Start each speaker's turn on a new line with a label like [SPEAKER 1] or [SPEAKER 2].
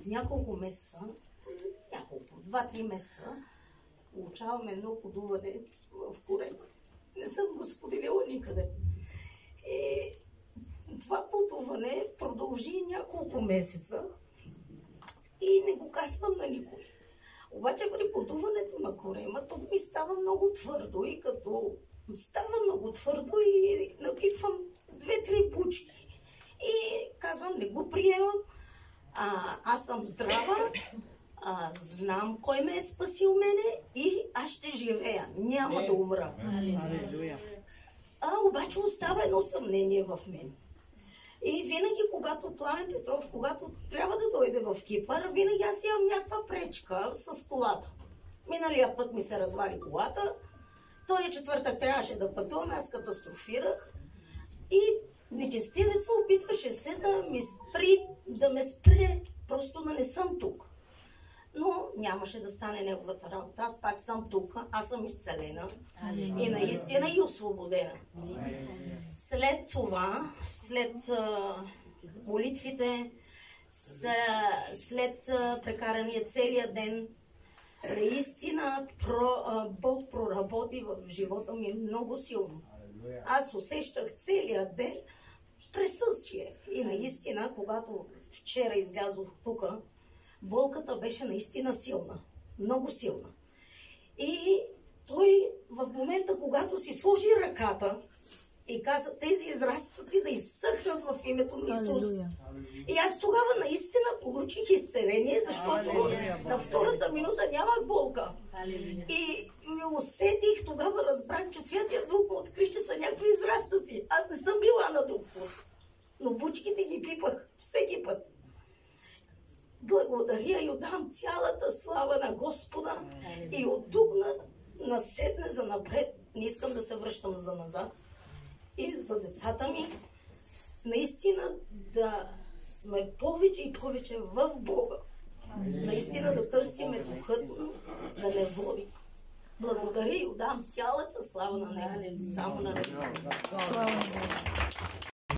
[SPEAKER 1] няколко месеца, 2-3 месеца, получаваме едно подуване в корема. Не съм го споделила никъде. И това подуване продължи няколко месеца и не го казвам на никой. Обаче при подуването на корема, то ми става много твърдо и като става много твърдо и напиквам 2-3 бучки. И казвам, не го приемам, аз съм здрава, знам кой ме е спасил мене и аз ще живея, няма да умра. Обаче остава едно съмнение в мен. И винаги, когато Пламен Петров, когато трябва да дойде в Кипър, винаги аз имам някаква пречка с колата. Миналия път ми се развали колата, този четвъртък трябваше да пътувам, аз катастрофирах и нечестивеца опитваше се да ме спре, просто да не съм тук. Но нямаше да стане неговата работа. Аз пак съм тук, аз съм изцелена и наистина и освободена. След това, след молитвите, след прекарания целия ден, наистина Бог проработи в живота ми много силно. Аз усещах целия ден присъствие. И наистина, когато вчера излязох тук, болката беше наистина силна, много силна. И той в момента, когато си сложи ръката и каза тези израстъци да изсъхнат в името на Исус. И аз тогава наистина получих изцеление, защото на втората минута нямах болка. И усетих, тогава разбрах, че Святия Дух му откри, че са някакви израстъци. Аз не съм била на доктор, но бучките ги пипах всеки път. Благодаря и отдам цялата слава на Господа и от тук насетне за напред. Не искам да се връщам за назад. И за децата ми наистина да сме повече и повече в Бога. Наистина да търсиме духът, да не води. Благодаря и отдам цялата слава на Него. Само на Него.